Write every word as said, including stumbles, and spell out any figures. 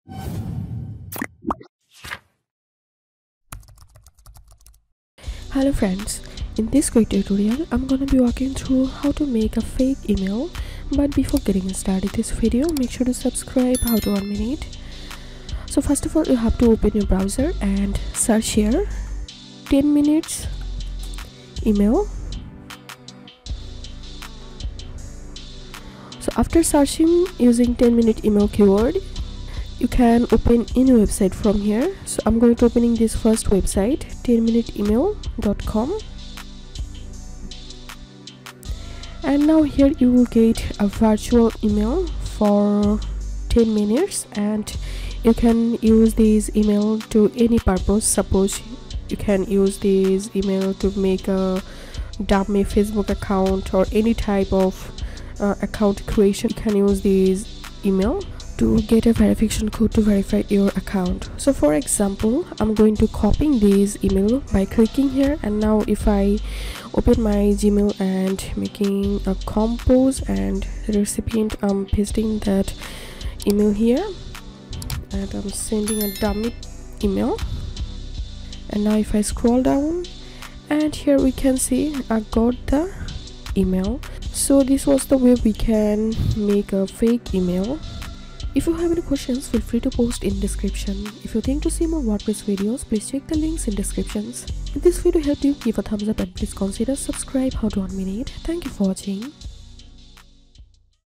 Hello friends, in this quick tutorial I'm gonna be walking through how to make a fake email. But before getting started this video, make sure to subscribe how to earn minute. So first of all, you have to open your browser and search here ten minutes email. So after searching using ten minute email keyword, you can open any website from here. So I'm going to opening this first website, ten minute email dot com, and now here you will get a virtual email for ten minutes, and you can use this email to any purpose. Suppose you can use this email to make a dummy Facebook account or any type of uh, account creation. You can use this email to get a verification code to verify your account. So for example, I'm going to copy this email by clicking here, and now if I open my Gmail and making a compose and the recipient, I'm pasting that email here and I'm sending a dummy email. And now if I scroll down, and here we can see I got the email. So this was the way we can make a fake email. If you have any questions, feel free to post in description. If you think to see more WordPress videos, please check the links in descriptions. If this video helped you, give a thumbs up and please consider subscribe how to earn minute. Thank you for watching.